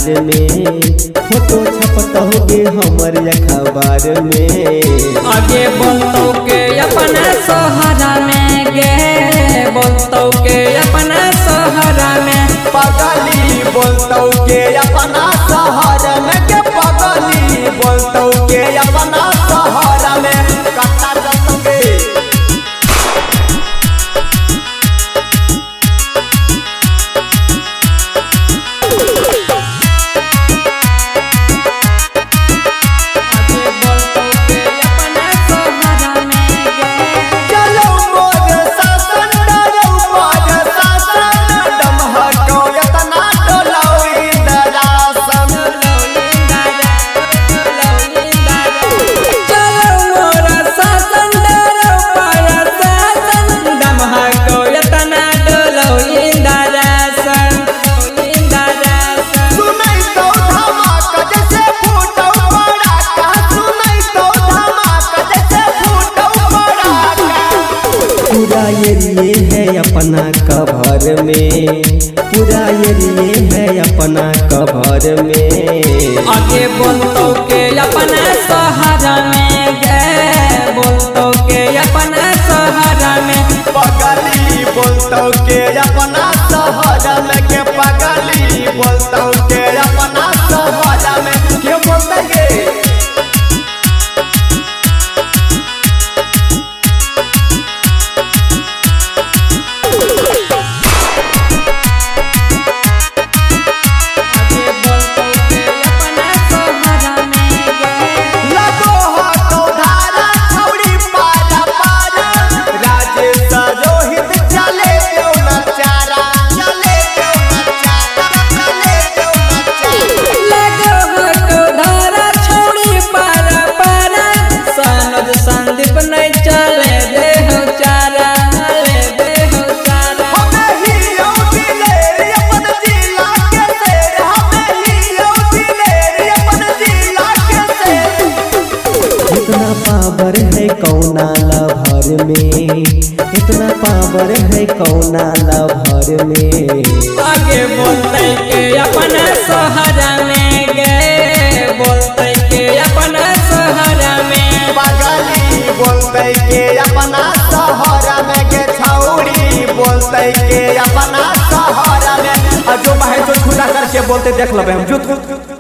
में, फोटो छपता होगे हमर अखबार में। आगे बोलतो के अपना सहारा में गे, बोलतो के अपना सहारा में। पगली बोलतो के अपना सहारा में के, पगली बोलतो के अपना सहारा में। कट्टा चलते पूरा एरिए है अपना कवर में, पूरा एरिए है अपना कवर में। आगे बोलतो के अपना सहारा में गे, बोलतो के अपना सहारा में। पगली बोलतो के अपना सहारा में के, पगली बोलतो के अपना सहारा में। क्यों बोलते गे संदीप नहीं चले दे हो चारा, ले दे हो चारा। हमें ही दिले अपन जिला के शेर, हमें ही दिले अपन जिला के शेर। इतना पावर है कौना लभर में, इतना पावर है कौना लभर में। आगे बोलते के अपना सहारा में गे, बोलते के अपना सहारा में। पगली बोलते के अपना सहारा में के, छौड़ी बोलते के अपना सहारा में। जो बाहर जो छूटा करके बोलते देख लो हम जो